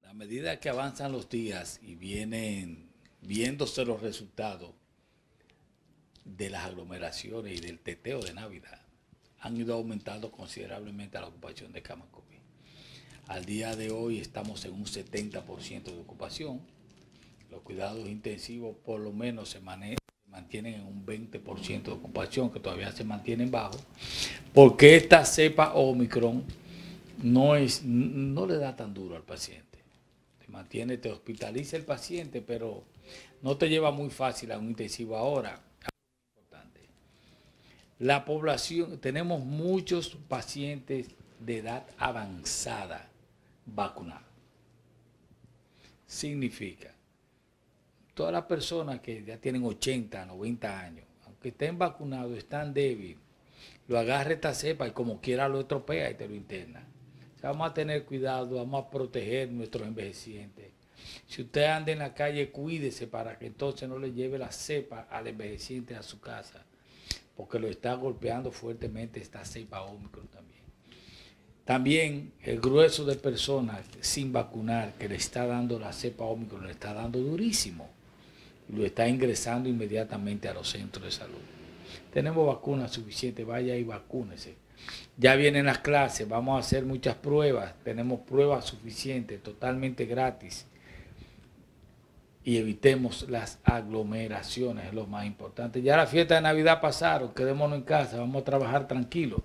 A medida que avanzan los días y vienen viéndose los resultados de las aglomeraciones y del teteo de Navidad, han ido aumentando considerablemente la ocupación de camas COVID. Al día de hoy estamos en un 70% de ocupación. Los cuidados intensivos por lo menos se mantienen en un 20% de ocupación, que todavía se mantienen bajos, porque esta cepa Omicron no le da tan duro al paciente. Te hospitaliza el paciente, pero no te lleva muy fácil a un intensivo. Ahora, importante, la población, tenemos muchos pacientes de edad avanzada vacunados. Significa, todas las personas que ya tienen 80, 90 años, aunque estén vacunados, están débiles, lo agarra esta cepa y como quiera lo estropea y te lo interna. O sea, vamos a tener cuidado, vamos a proteger nuestros envejecientes. Si usted anda en la calle, cuídese para que entonces no le lleve la cepa al envejeciente a su casa, porque lo está golpeando fuertemente esta cepa Omicron también. También el grueso de personas sin vacunar que le está dando la cepa Omicron, le está dando durísimo y lo está ingresando inmediatamente a los centros de salud. Tenemos vacunas suficientes, vaya y vacúnese. Ya vienen las clases, vamos a hacer muchas pruebas, tenemos pruebas suficientes, totalmente gratis. Y evitemos las aglomeraciones, es lo más importante. Ya la fiesta de Navidad pasaron, quedémonos en casa, vamos a trabajar tranquilos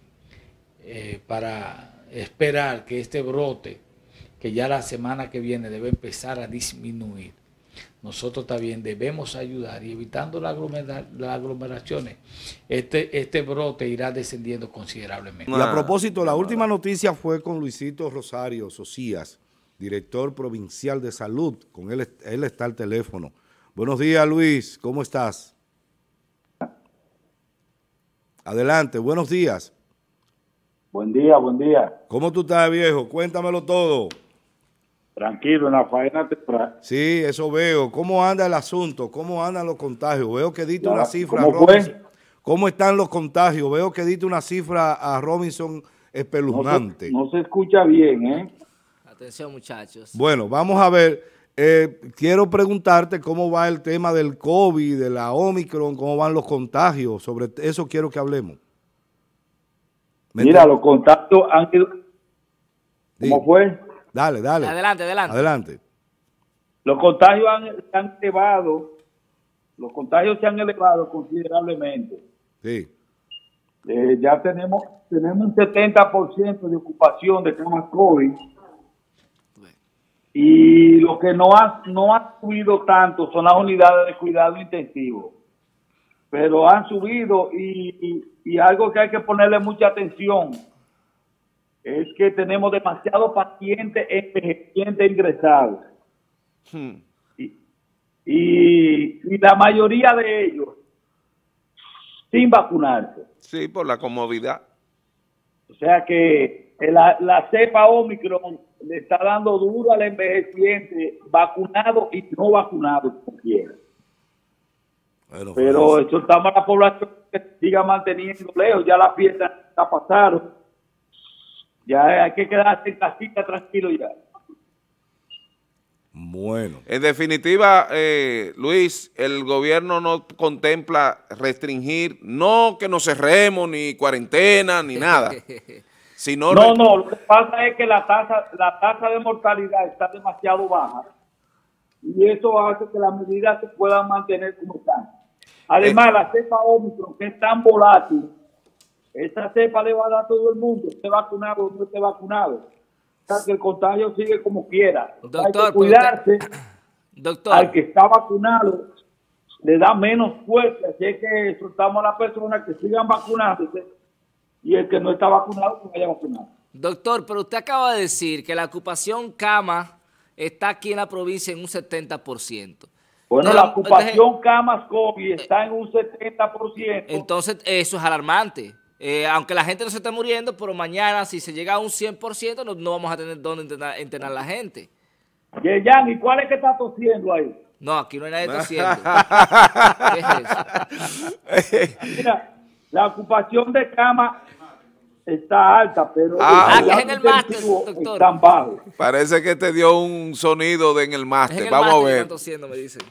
para esperar que este brote, que ya la semana que viene debe empezar a disminuir. Nosotros también debemos ayudar y evitando las aglomeraciones, este brote irá descendiendo considerablemente. Y a propósito, la última noticia fue con Luisito Rosario Socias, director provincial de salud. Con él está el teléfono. Buenos días, Luis, ¿cómo estás? Adelante, buenos días. Buen día, buen día. ¿Cómo tú estás, viejo? Cuéntamelo todo. Tranquilo, en la faena temprana. Sí, eso veo. ¿Cómo anda el asunto? ¿Cómo andan los contagios? Veo que diste una cifra. ¿Cómo fue? ¿Cómo están los contagios? Veo que diste una cifra a Robinson espeluznante. No se escucha bien, ¿eh? Atención, muchachos. Bueno, vamos a ver. Quiero preguntarte cómo va el tema del COVID, de la Omicron, cómo van los contagios. Sobre eso quiero que hablemos. Mira, los contagios han ido... ¿Cómo fue? Dale. Adelante. Los contagios han elevado, los contagios se han elevado considerablemente. Sí. Ya tenemos un 70% de ocupación de camas COVID. Y lo que no ha subido tanto son las unidades de cuidado intensivo. Pero han subido y algo que hay que ponerle mucha atención es que tenemos demasiados pacientes envejecientes ingresados. Y la mayoría de ellos sin vacunarse. Sí, por la comodidad. O sea que la cepa Omicron le está dando duro al envejeciente, vacunado y no vacunado, como quiera. Bueno, pero exhortamos a la población que siga manteniendo lejos. Ya la fiesta está pasaron. Ya hay que quedarse en casita tranquilo ya. Bueno. En definitiva, Luis, el gobierno no contempla restringir, no que nos cerremos, ni cuarentena, ni nada. Sino no, lo que pasa es que la tasa de mortalidad está demasiado baja. Y eso hace que las medidas se puedan mantener como están. Además, la cepa Omicron, que es tan volátil, esa cepa le va a dar a todo el mundo, esté vacunado o no esté vacunado. O sea, que el contagio sigue como quiera. Doctor, hay que cuidarse. Doctor. Al que está vacunado le da menos fuerza. Así es que exhortamos a las personas que sigan vacunándose y el que no está vacunado que vaya a vacunar. Doctor, pero usted acaba de decir que la ocupación cama está aquí en la provincia en un 70%. Bueno, la ocupación camas COVID está en un 70%. Entonces, eso es alarmante. Aunque la gente no se esté muriendo, pero mañana, si se llega a un 100%, no vamos a tener dónde internar a la gente. Yeyan, ¿y cuál es que está tosiendo ahí? No, aquí no hay nadie tosiendo. ¿Qué es eso? Mira, la ocupación de cama está alta, pero Ah, que es en el máster, doctor. están bajos. Parece que te dio un sonido en el Es máster. en el Vamos máster a que ver. están tosiendo, me dicen.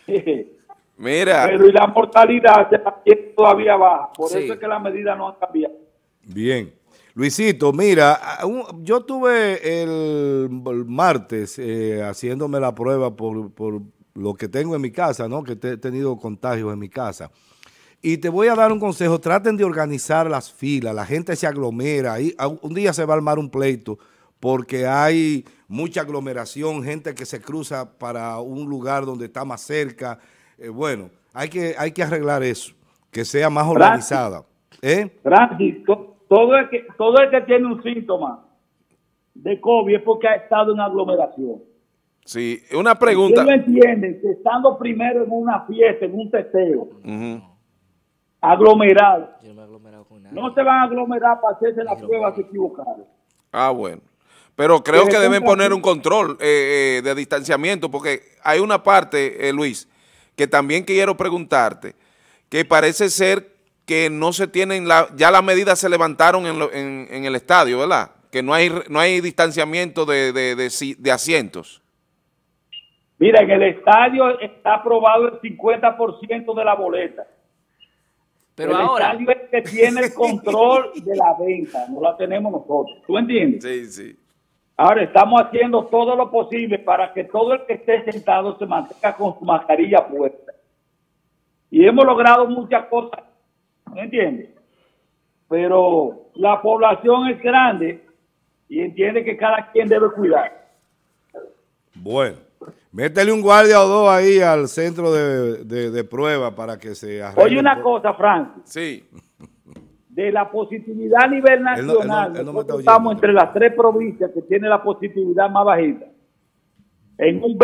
Mira, Pero y la mortalidad se mantiene todavía baja, por Sí. eso es que las medidas no han cambiado. Bien. Luisito, mira, yo tuve el martes haciéndome la prueba por lo que tengo en mi casa, ¿no? Que he tenido contagios en mi casa. Y te voy a dar un consejo, traten de organizar las filas, la gente se aglomera, y un día se va a armar un pleito porque hay mucha aglomeración, gente que se cruza para un lugar donde está más cerca. Bueno, hay que arreglar eso, que sea más organizada. Francis, todo el que tiene un síntoma de COVID es porque ha estado en aglomeración. sí, una pregunta. ¿Ustedes entienden que estando primero en una fiesta, en un testeo, Ujú. aglomerado, Yo no me he aglomerado con nada. no se van a aglomerar para hacerse la prueba que equivocaron? Ah, bueno. Pero creo Que que deben compra- poner un control de distanciamiento, porque hay una parte, Luis, que también quiero preguntarte, que parece ser que no se tienen, ya las medidas se levantaron en el estadio, ¿verdad? Que no hay distanciamiento de asientos. Mira, en el estadio está aprobado el 50% de la boleta. Pero el ahora, estadio es el que tiene el control de la venta, no la tenemos nosotros. ¿Tú entiendes? Sí, sí. Ahora estamos haciendo todo lo posible para que todo el que esté sentado se mantenga con su mascarilla puesta. Y hemos logrado muchas cosas, ¿me entiendes? Pero la población es grande y entiende que cada quien debe cuidar. Bueno, métele un guardia o dos ahí al centro de prueba para que se arregle. Oye una cosa, Francis, Sí. de la positividad a nivel nacional, él no me está nosotros oyendo. estamos entre las 3 provincias que tienen la positividad más bajita, en un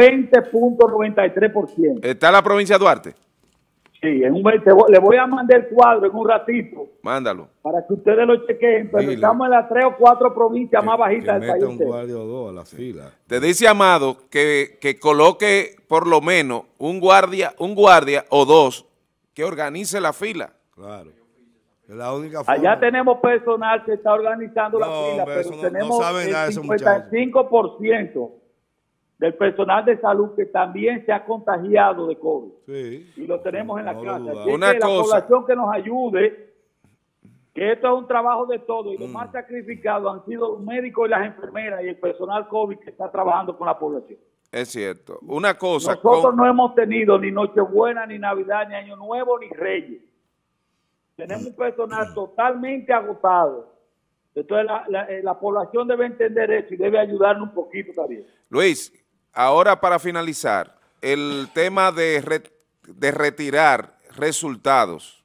20.93%. ¿Está la provincia de Duarte? Sí, en un 20, le voy a mandar el cuadro en un ratito Mándalo. para que ustedes lo chequen, pero Dile. estamos en las 3 o 4 provincias más que bajitas del meta país. un entero. guardia o dos a la fila. Te dice Amado que coloque por lo menos un guardia o dos que organice la fila. Claro. Es la única forma. Allá tenemos personal que está organizando la No, fila, hombre, pero eso no tenemos saben nada de el esos muchachos. 55% del personal de salud que también se ha contagiado de COVID. Sí. Y lo tenemos en la No lo casa. dudamos. Así Una que la cosa. población que nos ayude, que esto es un trabajo de todos, y los más sacrificados han sido los médicos y las enfermeras y el personal COVID que está trabajando con la población. Es cierto. Una cosa. Nosotros no hemos tenido ni Nochebuena, ni Navidad, ni Año Nuevo, ni Reyes. Tenemos un personal totalmente agotado. Entonces la población debe entender eso y debe ayudarnos un poquito también. Luis, ahora para finalizar, el tema de retirar resultados,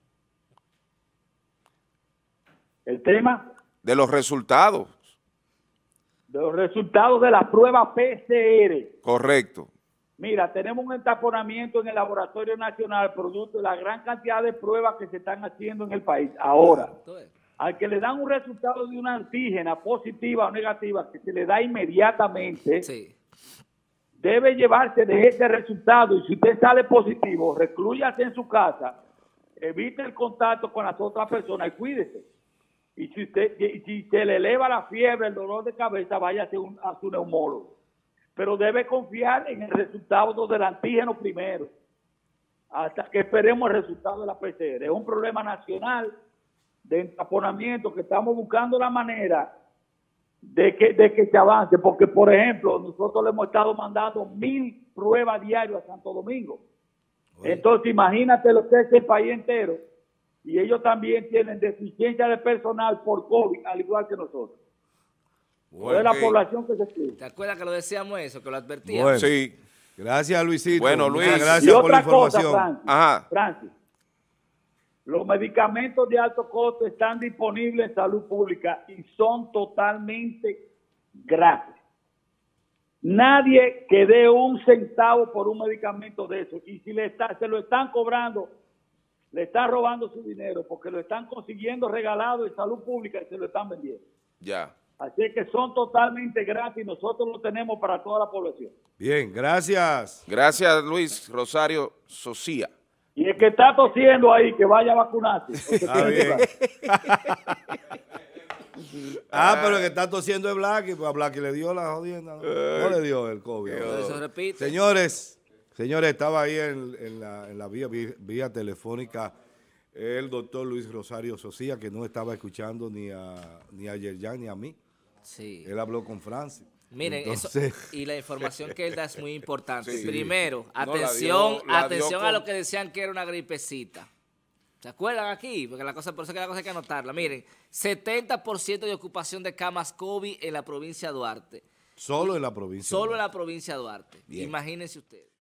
El tema de los resultados, de los resultados de la prueba PCR. correcto. Mira, tenemos un entaponamiento en el Laboratorio Nacional producto de la gran cantidad de pruebas que se están haciendo en el país. Ahora, al que le dan un resultado de una antígena positiva o negativa, que se le da inmediatamente, sí. debe llevarse de ese resultado. Y si usted sale positivo, reclúyase en su casa, evite el contacto con las otras personas y cuídese. Y si se le eleva la fiebre, el dolor de cabeza, vaya a su neumólogo. Pero debe confiar en el resultado del antígeno primero, hasta que esperemos el resultado de la PCR. Es un problema nacional de entaponamiento que estamos buscando la manera de que se avance, porque por ejemplo, nosotros le hemos estado mandando 1,000 pruebas diarias a Santo Domingo. Entonces imagínate lo que es el país entero, y ellos también tienen deficiencia de personal por COVID, al igual que nosotros. Es la población que se cuida. ¿Te acuerdas que lo decíamos eso, que lo advertíamos? Bueno, Sí. gracias, Luisito. Bueno, Muchas Luis. Y gracias por la otra cosa, información. Francis, Ajá. Francis, los medicamentos de alto costo están disponibles en salud pública y son totalmente gratis. Nadie que dé un centavo por un medicamento de eso. Y si se lo están cobrando, le están robando su dinero porque lo están consiguiendo regalado en salud pública y se lo están vendiendo. Ya. Así que son totalmente gratis. Nosotros lo tenemos para toda la población. Bien, gracias. Gracias, Luis Rosario Socía. Y el que está tosiendo ahí, que vaya a vacunarse. porque Está tiene que bien. dar. Pero el que está tosiendo es Blacky, pues a Blacky le dio la jodienda. No le dio el COVID. Eso repite. Señores, estaba ahí en la vía telefónica el doctor Luis Rosario Socía, que no estaba escuchando ni a Yerjan ni a mí. Sí. Él habló con Francis. Miren, Entonces, eso, y la información que él da es muy importante. Sí. Primero, No, atención la dio a con- lo que decían que era una gripecita. ¿Se acuerdan aquí? Porque por eso que la cosa hay que anotarla. Miren, 70% de ocupación de camas COVID en la provincia de Duarte. solo en la provincia. Solo en la provincia de Duarte. Bien. Imagínense ustedes.